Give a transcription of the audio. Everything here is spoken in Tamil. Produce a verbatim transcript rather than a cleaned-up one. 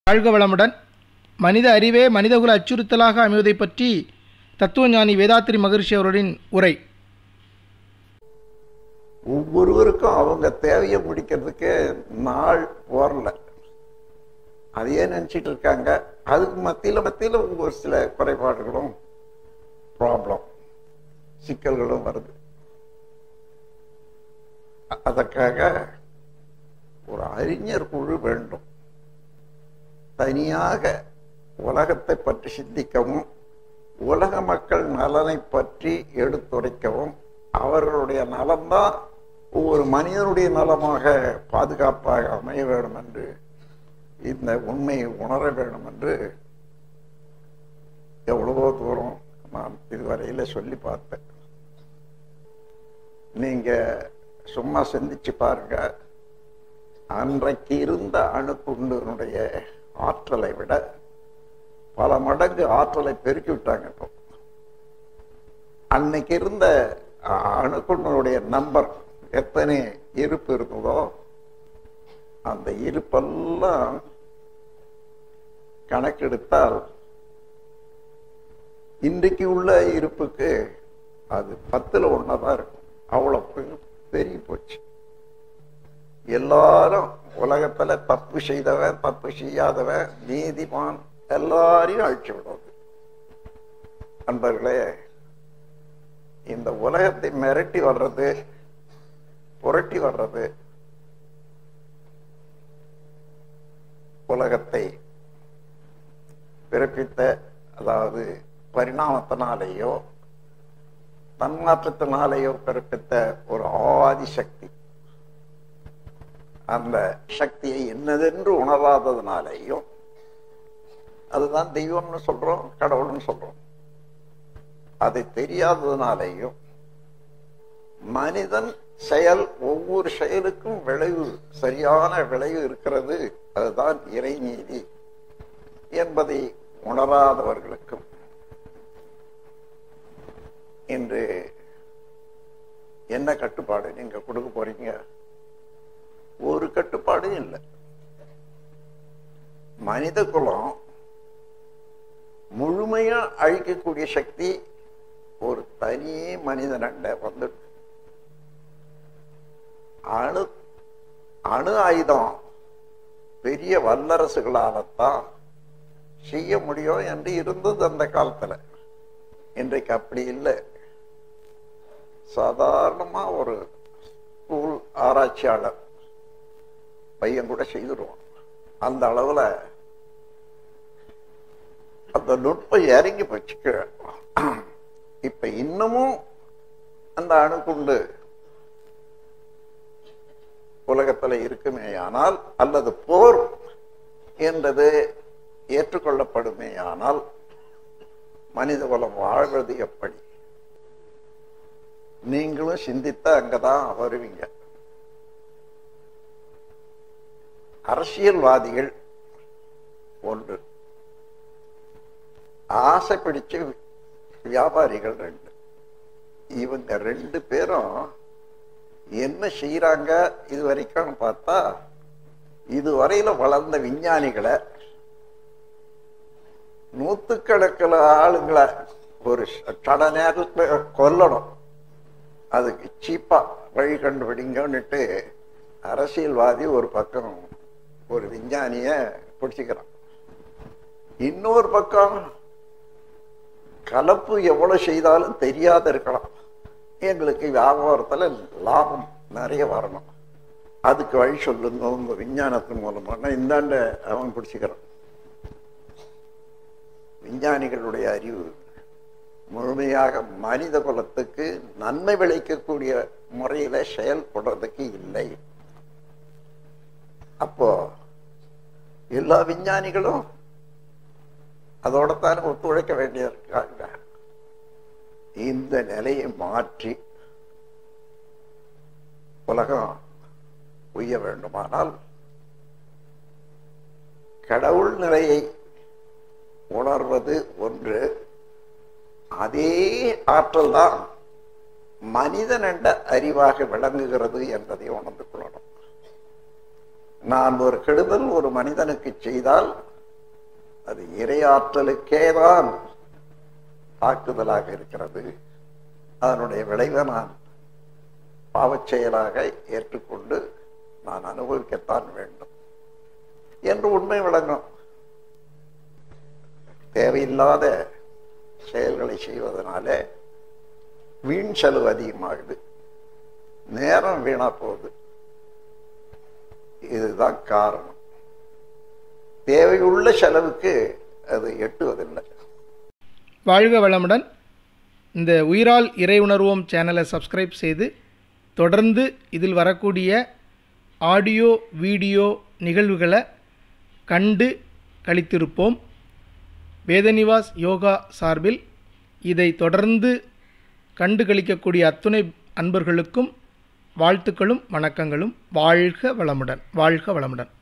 வாழ்க வளமுடன். மனித அறிவே மனிதகுல அச்சுறுத்தலாக அமைவதை பற்றி தத்துவஞானி வேதாத்ரி மகரிஷி அவர்களின் உரை. ஒவ்வொருவருக்கும் அவங்க தேவையை முடிக்கிறதுக்கு நாள் போரல, அதையே நினைச்சிட்டு இருக்காங்க. அதுக்கு மத்தியில மத்தியில ஒரு சில குறைபாடுகளும் ப்ராப்ளம் சிக்கல்களும் வருது. அதற்காக ஒரு அறிஞர் குழு வேண்டும். தனியாக உலகத்தை பற்றி சிந்திக்கவும் உலக மக்கள் நலனை பற்றி எடுத்துரைக்கவும் அவர்களுடைய நலம்தான் ஒவ்வொரு மனிதனுடைய நலமாக பாதுகாப்பாக அமைய வேண்டும் என்று, இந்த உண்மையை உணர வேண்டும் என்று எவ்வளவோ தூரம் நான் இதுவரையில சொல்லி பார்த்தேன். நீங்க சும்மா சிந்திச்சு பாருங்க. அன்றைக்கு இருந்த அணுக்குண்டினுடைய ஆற்றலை விட பல மடங்கு ஆற்றலை பெருக்கி விட்டாங்க. இப்போ அன்னைக்கு இருந்த அணுக்குண்டினுடைய நம்பர் எத்தனை இருப்பு இருந்ததோ அந்த இருப்பெல்லாம் கணக்கெடுத்தால் இன்றைக்கு உள்ள இருப்புக்கு அது பத்துல ஒன்னாதான் இருக்கும். அவ்வளவு பெருகி போச்சு. எல்லாரும் உலகத்துல தப்பு செய்தவன் தப்பு செய்யாதவன் நீதிமான் எல்லாரையும் அழிச்சு விடுவது. நண்பர்களே, இந்த உலகத்தை மிரட்டி வர்றது புரட்டி வர்றது உலகத்தை பிறப்பித்த, அதாவது பரிணாமத்தினாலேயோ தன்மாற்றத்தினாலேயோ பிறப்பித்த ஒரு ஆதி சக்தி. அந்த சக்தியை என்னதென்று உணராததுனாலேயும், அதுதான் தெய்வம்னு சொல்றோம், கடவுள்னு சொல்றோம், அதை தெரியாததுனாலேயும் மனிதன் செயல் ஒவ்வொரு செயலுக்கும் விளைவு, சரியான விளைவு இருக்கிறது, அதுதான் இறைநீதி என்பதை உணராதவர்களுக்கும் இன்று என்ன கட்டுப்பாடு நீங்க கொடுக்க போறீங்க? ஒரு கட்டுப்பாடும் இல்லை. மனித குலம் முழுமையா அழிக்கக்கூடிய சக்தி ஒரு தனி மனிதனண்ட வந்து அணு அணு ஆயுதம் பெரிய வல்லரசுகளால்தான் செய்ய முடியும் என்று இருந்தது அந்த காலத்துல. இன்றைக்கு அப்படி இல்லை. சாதாரணமா ஒரு ஸ்கூல் ஆராய்ச்சியாளர் பையன் கூட செய்துடுவான். அந்த அளவுல அந்த நுட்பம் இறங்கி போச்சு. இப்ப இன்னமும் அந்த அணுகுண்டு உலகத்துல இருக்குமே ஆனால், அல்லது போர் என்றது ஏற்றுக்கொள்ளப்படுமே ஆனால், மனித குலம் வாழ்வது எப்படி? நீங்களும் சிந்தித்தா அங்கதான் வருவீங்க. அரசியல்வாதிகள் ஒன்று, ஆசை பிடிச்ச வியாபாரிகள் ரெண்டு. இவங்க ரெண்டு பேரும் என்ன செய்யறாங்க இது வரைக்கும் பார்த்தா, இதுவரையில வளர்ந்த விஞ்ஞானிகளை, நூத்துக்கணக்கில் ஆளுங்களை ஒரு சட நேரத்துல கொல்லணும், அதுக்கு சீப்பா வழி கண்டுபிடிங்கன்னுட்டு அரசியல்வாதி ஒரு பக்கம் ஒரு விஞ்ஞானிய பிடிச்சுக்கிறான். இன்னொரு பக்கம் கலப்பு எவ்வளவு செய்தாலும் தெரியாத இருக்கலாம், எங்களுக்கு வியாபாரத்துல லாபம் நிறைய வரணும், அதுக்கு வழி சொல்லுங்க உங்க விஞ்ஞானத்தின் மூலமான இந்தாண்ட அவன் பிடிச்சுக்கிறான். விஞ்ஞானிகளுடைய அறிவு முழுமையாக மனித குலத்துக்கு நன்மை விளைக்கக்கூடிய முறையில செயல்படுறதுக்கு இல்லை. அப்போ எல்லா விஞ்ஞானிகளும் அதோடத்தான ஒத்துழைக்க வேண்டியிருக்காங்க. இந்த நிலையை மாற்றி உலகம் உய்ய வேண்டுமானால் கடவுள் நிலையை உணர்வது ஒன்று, அதே ஆற்றல் தான் மனிதன் என்ற அறிவாக விளங்குகிறது என்பதை உணர்ந்து கொள்ளணும். நான் ஒரு கெடுதல் ஒரு மனிதனுக்கு செய்தால் அது இறையாற்றலுக்கே தான் தாக்குதலாக இருக்கிறது. அதனுடைய விளைவை நான் பாவச் செயலாக ஏற்றுக்கொண்டு நான் அனுபவிக்கத்தான் வேண்டும் என்று உண்மை விளங்கும். தேவையில்லாத செயல்களை செய்வதனாலே வீண் செலவு அதிகமாகுது, நேரம் வீணா போகுது. இதுதான் காரணம். தேவையுள்ள செலவுக்கு அது எட்டுவதில்லை. வாழ்க வளமுடன். இந்த உயிரால் இறை உணர்வோம் சேனலை சப்ஸ்கிரைப் செய்து தொடர்ந்து இதில் வரக்கூடிய ஆடியோ வீடியோ நிகழ்வுகளை கண்டு கழித்திருப்போம். வேதநிவாஸ் யோகா சார்பில் இதை தொடர்ந்து கண்டு கழிக்கக்கூடிய அத்துணை அன்பர்களுக்கும் வாழ்த்துக்களும் வணக்கங்களும். வாழ்க வளமுடன். வாழ்க வளமுடன்.